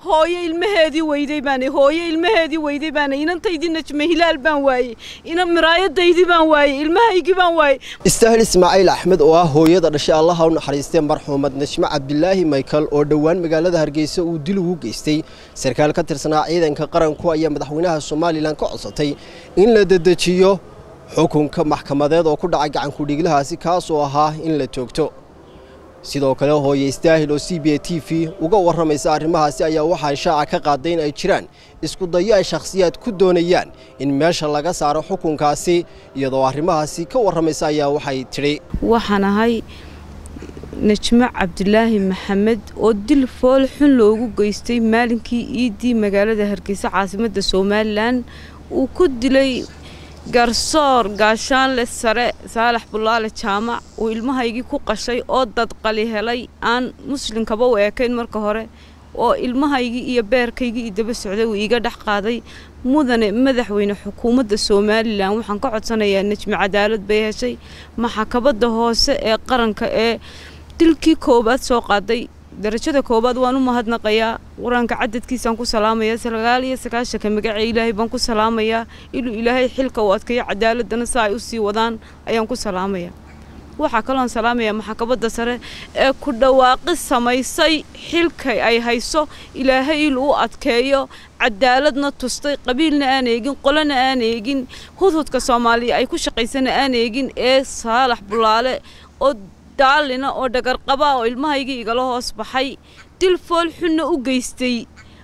هوي المهدي ويدي باني هوي المهدي ويدي باني إن أنت يدينا مهلال بان واي إن مراية ديدي بان واي المهيجي بان واي استاهل إسماعيل أحمد هو يقدر إن شاء الله ونحرستين مرحومة نجمة عبد الله مايكل أردوان مقالة هرجيسة ودلو جيستي سركال كتر صناعي إذا كقرن كويا مدحونها الصومالي لان كعصتي إن لدتشيو حكم كمحكمة ذات وكل عن كل جلها سكاسوها إن لتوكتو sidoo kale hooyo istaahil oo CBTV uga waramaysa arrimahaasi ayaa waxa shaaca ka qaadayn ay jiraan isku dayo ay shakhsiyaad ku doonayaan in meesha laga saaro xukunkaasi iyadoo arrimahaasi ka waramaysa ayaa waxay tiri waxaan ahay Najma Abdullahi Maxamed oo dil fool xun loogu geystay maalinkii iidii magaalada Hargeysa caasimadda Soomaaliland uu ku dilay garsoor gaashaan le sare Saalax Bulaale Jaamac oo ilmahaygii ku qashay oo dad qali helay aan muslimkaba u eekayn marka hore oo ilmahaygii iyo beerkaygii daba socday uu iga dhax qaaday mudane madaxweyne xukuumadda Soomaaliland waxaan ka codsanayaa Najma cadaalad bay heshay maxkamadda hoose ee qaranka ee dilkii koobaad soo qaaday darajada koobaad waan u mahadnaqayaa quraanka cadadkiisaan ku salaamaya salagaal iyo sagaashanka magaca Ilaahay baan ku salaamaya inuu Ilaahay xilka u adkeeyo cadaaladana si ay u sii wadaan ayaan ku salaamaya waxa kale oo salaamaya maxkamadda sare ee ku dhawaaqis samaysay xilka ay hayso Ilaahay inuu u adkeeyo cadaaladna tustay qabiilna aan eegin qolana aan eegin hududka Soomaaliya ay ku shaqaysan aan eegin ee Saalax Bulaale oo daalina oo dhagar qaba oo ilmahaygii igala hoos baxay dil fool xunna u geystay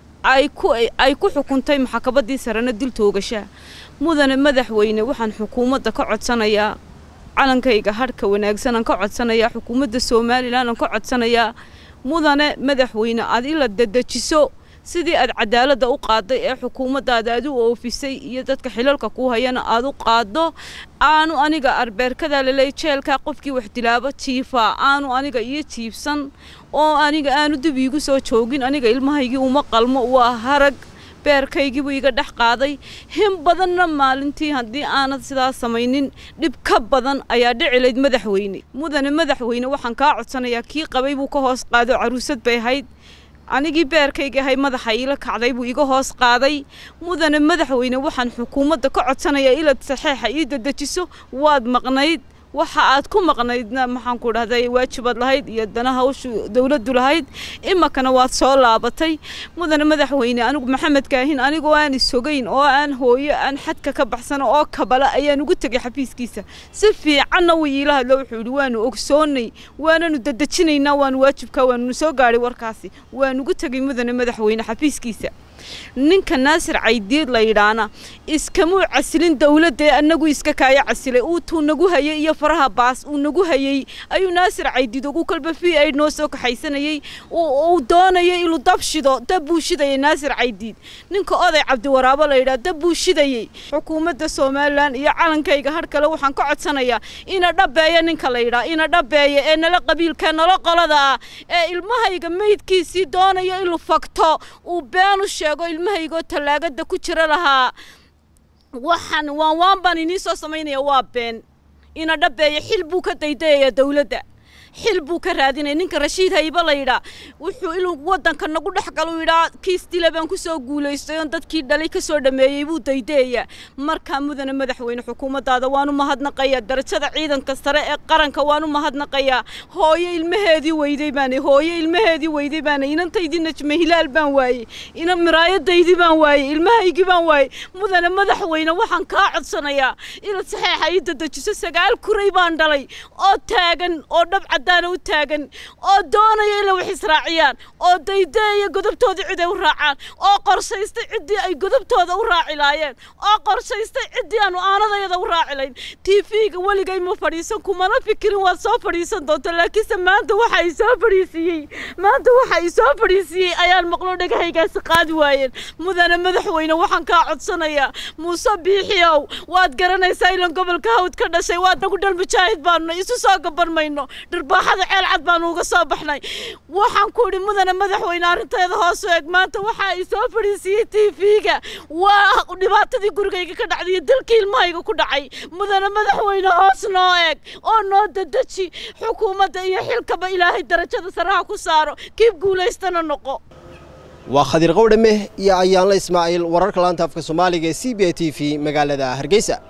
ay ku xukuntay maxkamaddii sarena dil toogasha mudane madaxweyne waxaan xukuumadda ka codsanayaa calankayga harka wanaagsan ka codsanayaa xukuumadda Soomaaliland ka codsanayaa mudane madaxweyne aad ila dadajiso sidii aad cadaaladda u qaaday ee xukuumaddaada aad u oofisay iyo dadka xilalka ku hayana aad u qaado aanu aniga arbeerkada leelay jeelka qofkii wax dilaabo jiifa aanu aniga iyo jiibsan oo aniga aanu dib iigu soo joogin aniga ilmahaygii uma qalmo waa harag beerkaygii buu iga dhax qaaday him badanna maalintii haddii aanad sidaas samaynin dhib ka badan ayaa dhicilayd madaxweyne mudane madaxweyne waxaan kaa codsanayaa kii qabay buu ka hoos qaado caruusad bay ahayd anigii beerkayga ahay madaxa ila kacday buu iga hoos qaaday mudane madaxweyne waxaan xukuumadda ka codsanayaa ilaa saxiixa ii dadajiso waad maqnayd waxa aad ku maqnaydna maxaan ku dhahday waajibad lahayd iyo danaha dawladdu lahayd imakana waad soo laabatay mudane madaxweyne anigu Maxamed Kaahin anigu aan isogayn oo aan hooyo aan xadka ka baxsan oo kabala ayaan ugu tagay xafiiskiisa si fiicanna wiilaha loo xuuli waanu ogsoonay waananu dadajinaynaa waan waajibka waanu soo gaaray warkaasi waan ugu tagay mudane madaxweyne xafiiskiisa ninka Naasir Caydiid la yiraahdo iskamu casilin dawladda anagu iska kaaya casilay uu tuu nagu hayay iyo faraha baas uu nagu hayay ayuu Naasir Caydiid ugu kalba ay noo soo kaxaysanayay uu doonayay inuu dab uu shiday Naasir Caydiid ninka oday Cabdi Waraabo la yiraahdo dab uu shidayay xukuumadda Soomaaliland iyo calankayga har kale waxaan ka codsanayaa ina dhabeeyo ninka la yiraahdo ina dhabeeyo ee nala qabiilka nala qolada ee ilmahayga meydkiisii doonaya inuu fakto uu been u sheego ilmahaygo talaagada ku jira lahaa waxaan waan baan inii soo sameynaya waa been ina dhabeeyo xil buu ka dayday dawladda xil buu ka raadinay ninka Rashiid Hayba la yiraahdo wuxuu inuu wadanka nagu dhaxgal u yiraahdo kiistii baan ku soo guuleystay oo dadkii dhalay ka soo dhameeyay buu daydeeya marka mudane madaxweyne xukuumaddaada waanu mahadnaqayaa darajada ciidanka sare ee qaranka waanu mahadnaqayaa hooyo ilmaheedii weyday baan inantaydii Najma Hilaal baan waayay ina miraayadaydii baan waayay ilmahaygii baan waayay mudane madaxweyne waxaan ka codsanayaa in saxiixa ay dadajiso 9 kuray baan dhalay oo taagan oo dhab دانا وتاجن أو دونا يلا وحسراعيان أو دايدايا قدبت هذا عده وراعان أو قرص يستعدي أي قدبت هذا وراعي لاين أو قرص يستعدي أنا ذا يذا وراعي لاين تيفيق ولي جاي مفريسن كمان فكر وصاف فريسن دوت لكن ما أنت وحي سافريسي ما أنت وحي سافريسي أيان مقلودك هي جالس قاد واين مذنا مذحوين وحن كاعد صنايا مصبيحيو واد قرنا يسايلن قبل كهود كنا شيء واد نقول المشاهد بانو يسوع قبل ما إنه دربا هذا عيل بانو قصابحنا وحن كوري مذنا مذحوين أنت هذا هاسوق ما أنت وحي سافريسي تيفيق ونبات ذي قرقي كنا عدي دلك الماي كنا عي مذنا مذحوين هاسناك أو نوددتشي حكومة يحيل كبا إلهي درجة صراحة كسارو كيف قول يستنى النقو وخدير قودمه يا عيان إسماعيل ورك لان تفك سومالي CBA TV مقالة هرقيسة.